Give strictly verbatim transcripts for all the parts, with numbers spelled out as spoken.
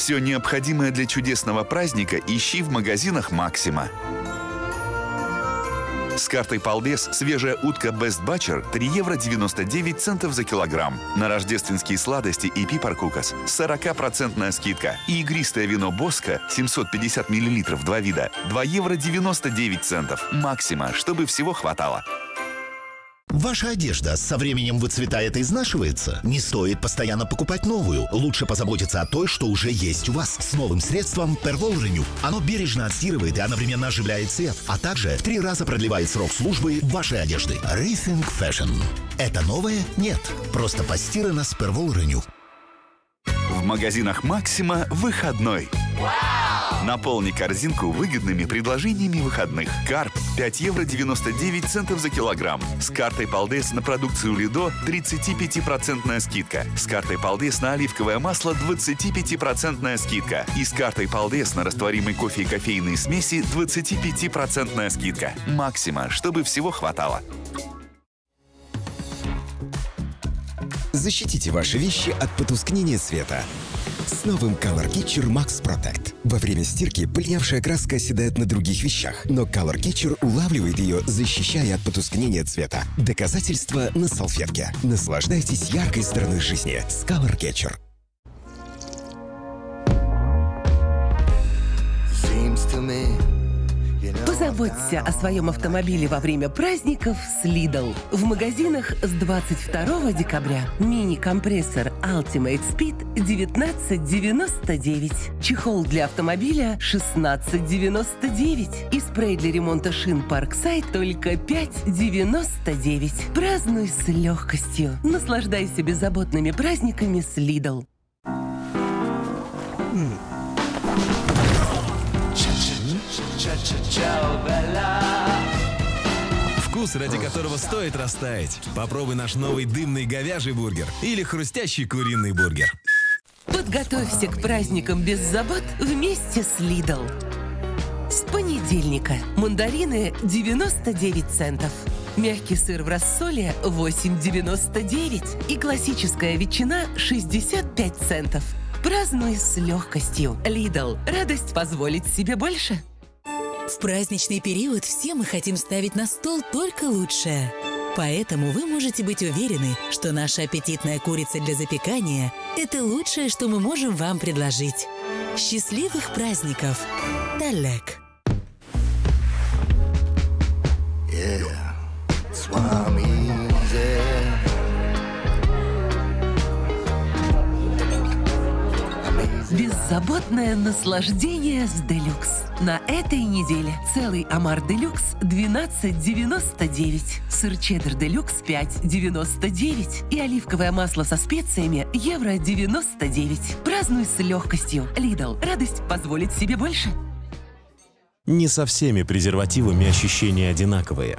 Все необходимое для чудесного праздника ищи в магазинах «Максима». С картой «Балбес» свежая утка Best Butcher три евро девяносто девять центов за килограмм. На рождественские сладости и пипаркукас сорокапроцентная скидка. И игристое вино «Боско» семьсот пятьдесят миллилитров, два вида, два евро девяносто девять центов. «Максима», чтобы всего хватало. Ваша одежда со временем выцветает и изнашивается? Не стоит постоянно покупать новую. Лучше позаботиться о той, что уже есть у вас. С новым средством Perwoll Renew. Оно бережно отстирывает и одновременно оживляет цвет, а также в три раза продлевает срок службы вашей одежды. Rethink Fashion. Это новое? Нет. Просто постирано с Perwoll Renew. В магазинах «Максима» выходной. Наполни корзинку выгодными предложениями выходных. Карп пять евро девяносто девять центов за килограмм. С картой «Балбес» на продукцию «Лидо» тридцатипятипроцентная скидка. С картой «Балбес» на оливковое масло двадцатипятипроцентная скидка. И с картой «Балбес» на растворимый кофе и кофейные смеси двадцатипятипроцентная скидка. «Максима», чтобы всего хватало. Защитите ваши вещи от потускнения света с новым Color Catcher Max Protect. Во время стирки пыльнявшая краска оседает на других вещах, но Color Catcher улавливает ее, защищая от потускнения цвета. Доказательство на салфетке. Наслаждайтесь яркой стороной жизни с Color Catcher. Позаботься о своем автомобиле во время праздников с Lidl. В магазинах с двадцать второго декабря. Мини-компрессор Ultimate Speed девятнадцать девяносто девять. Чехол для автомобиля шестнадцать девяносто девять. И спрей для ремонта шин Parkside только пять девяносто девять. Празднуй с легкостью. Наслаждайся беззаботными праздниками с Lidl. Вкус, ради которого стоит растаять. Попробуй наш новый дымный говяжий бургер или хрустящий куриный бургер. Подготовься к праздникам без забот вместе с Lidl. С понедельника мандарины девяносто девять центов. Мягкий сыр в рассоле восемь девяносто девять. И классическая ветчина шестьдесят пять центов. Празднуй с легкостью. Lidl. Радость позволить себе больше. В праздничный период все мы хотим ставить на стол только лучшее. Поэтому вы можете быть уверены, что наша аппетитная курица для запекания – это лучшее, что мы можем вам предложить. Счастливых праздников! Талек. Беззаботное наслаждение с Делюкс. На этой неделе целый омар Делюкс двенадцать девяносто девять, сыр чеддер Делюкс пять девяносто девять и оливковое масло со специями евро девяносто девять. Празднуй с легкостью. Lidl. Радость позволит себе больше. Не со всеми презервативами ощущения одинаковые.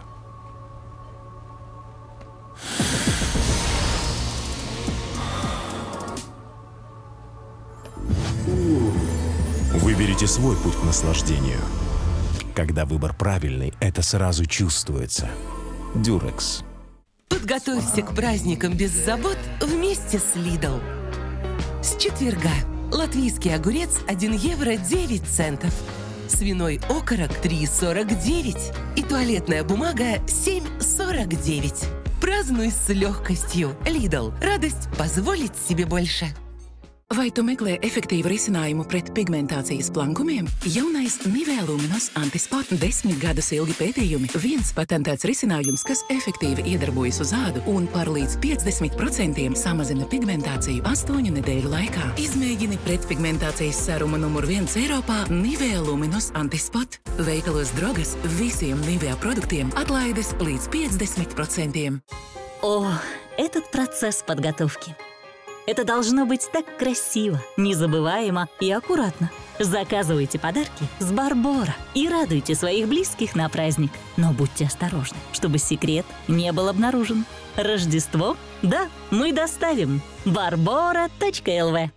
Выберите свой путь к наслаждению. Когда выбор правильный, это сразу чувствуется. Durex. Подготовься к праздникам без забот вместе с Lidl. С четверга латвийский огурец один евро девять центов. Свиной окорок три сорок девять. И туалетная бумага семь сорок девять. Празднуй с легкостью. Lidl. Радость позволить себе больше. Vai tu meklē efektīvu risinājumu pret pigmentācijas blankumiem? Jaunais Nivea Luminous Antispot desmit gadus ilgi pētījumi. Viens patentēts risinājums, kas efektīvi iedarbojas uz ādu un par līdz piecdesmit procentiem samazina pigmentāciju astoņu nedēļu laikā. Izmēģini pretpigmentācijas serumu numur viens Eiropā Nivea Luminous Antispot. Veikalos Drogas visiem Nivea produktiem atlaides līdz piecdesmit процентiem. О, этот процесс подготовки. Это должно быть так красиво, незабываемо и аккуратно. Заказывайте подарки с Барбора и радуйте своих близких на праздник. Но будьте осторожны, чтобы секрет не был обнаружен. Рождество? Да, мы доставим. барбора точка эл ви.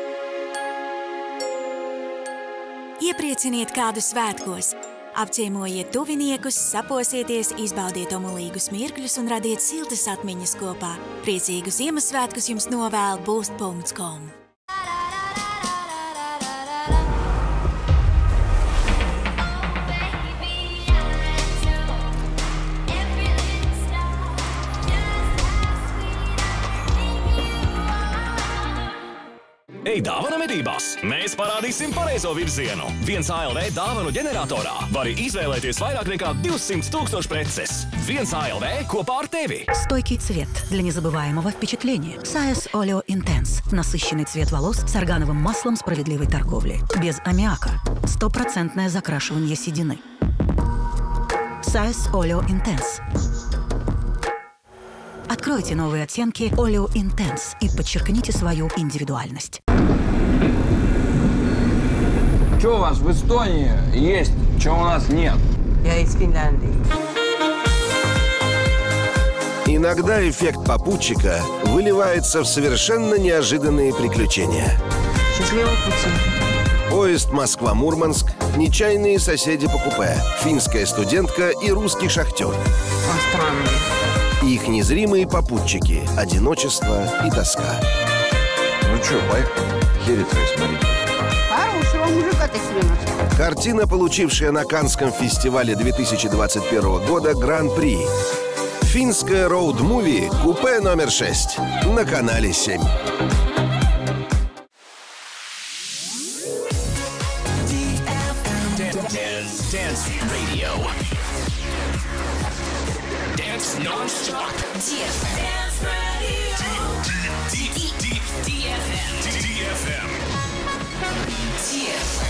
Ieprieciniet kādu svētkos! Apciemojiet tuviniekus, saposieties, izbaudiet omulīgus mirkļus un radiet siltas atmiņas kopā. Priecīgus Ziemassvētkus jums novēl boost punkts com. Ej dāvana medībās! Mēs parādīsim pareizo virzienu. Viens A L V dāvanu ģeneratorā vari izvēlēties vairāk nekā divsimt tūkstoši preces. Viens A L V kopā ar tevi. Стойкий цвет для незабываемого впечатления. Сайес Олео Интенс. Насыщенный цвет волос с органовым маслом справедливой торговли. Без аммиака. Стопроцентное закрашивание седины. Сайес Олео Интенс. Откройте новые оттенки Олео Интенс и подчеркните свою индивидуальность. Что у вас в Эстонии есть, чего у нас нет? Я из Финляндии. Иногда эффект попутчика выливается в совершенно неожиданные приключения. Счастливого пути. Поезд Москва-Мурманск, нечаянные соседи по купе, финская студентка и русский шахтер. Он странный. Их незримые попутчики, одиночество и тоска. Ну что, поехали? Херица, смотри. Хорошего мужика ты себе нашел. Картина, получившая на Каннском фестивале две тысячи двадцать первого года Гран-при. Финская роуд-муви «Купе номер шесть» на канале семь. Dance Radio. Dance non-stop. Dance Radio. D F M. D F M.